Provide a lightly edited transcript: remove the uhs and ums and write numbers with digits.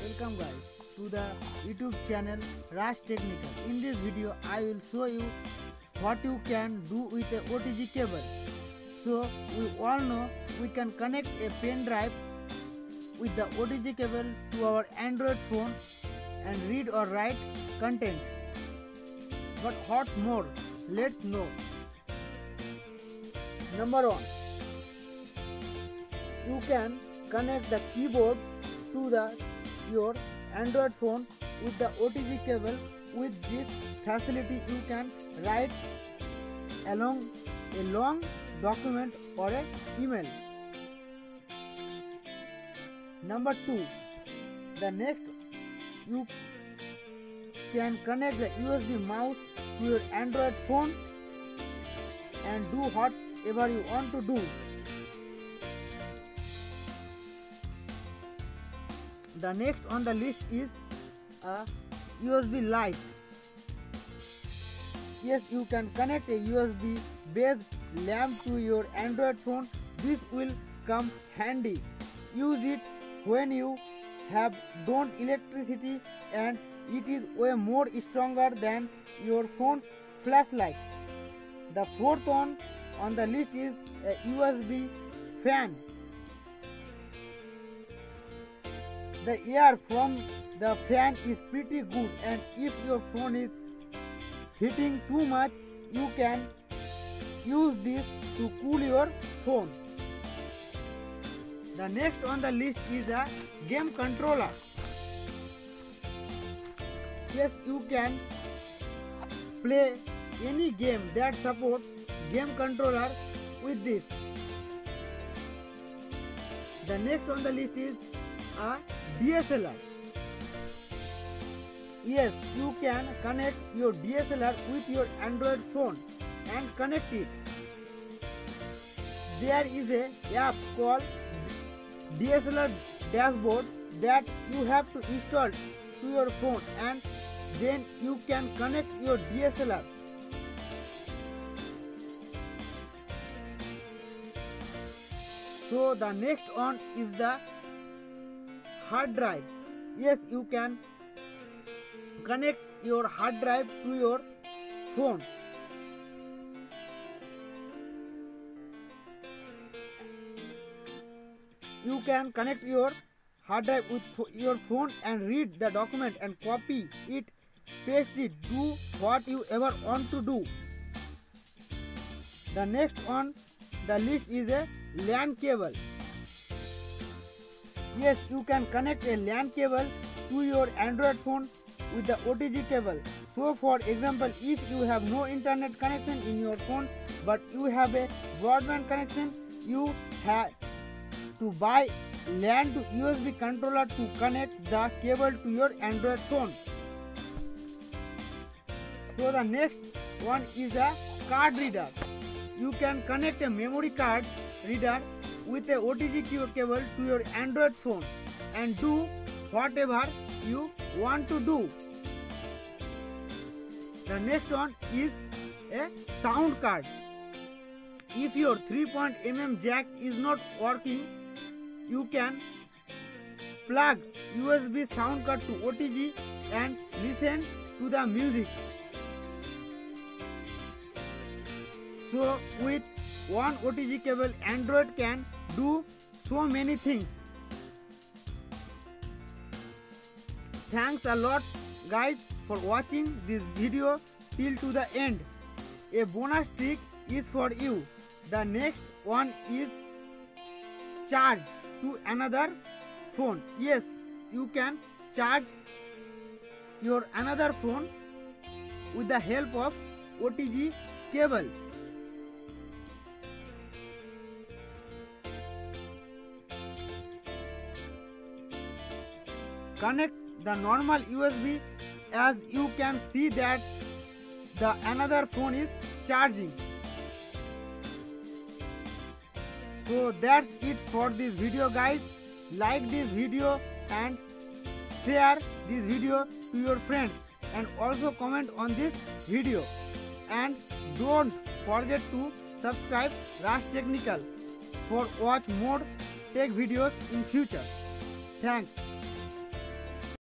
Welcome guys to the YouTube channel Raj Technical. In this video I will show you what you can do with a OTG cable. So we all know we can connect a pen drive with the OTG cable to our Android phone and read or write content. But what more? Let's know. Number 1. You can connect the keyboard to your Android phone with the OTG cable. With this facility you can write a long document or an email. Number 2. The next, you can connect the USB mouse to your Android phone and do whatever you want to do. The next on the list is a USB light. Yes, you can connect a USB based lamp to your Android phone. This will come handy. Use it when you don't electricity and it is way more stronger than your phone's flashlight. The fourth one on the list is a USB fan. The air from the fan is pretty good, and if your phone is heating too much, you can use this to cool your phone. The next on the list is a game controller. Yes, you can play any game that supports game controller with this. The next on the list is a DSLR. Yes, you can connect your DSLR with your Android phone and connect it. There is an app called DSLR Dashboard that you have to install to your phone, and then you can connect your DSLR. So the next one is the hard drive. Yes, you can connect your hard drive to your phone. You can connect your hard drive with your phone and read the document and copy it, paste it, do what you ever want to do. The next on the list is a LAN cable. Yes, you can connect a LAN cable to your Android phone with the OTG cable. So for example, if you have no internet connection in your phone but you have a broadband connection, you have to buy LAN to USB controller to connect the cable to your Android phone. So the next one is a card reader. You can connect a memory card reader with a OTG cable to your Android phone and do whatever you want to do. The next one is a sound card. If your 3.mm jack is not working, you can plug USB sound card to OTG and listen to the music. So with one OTG cable, Android can do so many things. Thanks a lot guys for watching this video till to the end. A bonus trick is for you. The next one is charge to another phone. Yes, you can charge your another phone with the help of OTG cable. Connect the normal USB as you can see that the another phone is charging. So that's it for this video guys. Like this video and share this video to your friends, and also comment on this video, and don't forget to subscribe Raj Technical for watch more tech videos in future. Thanks.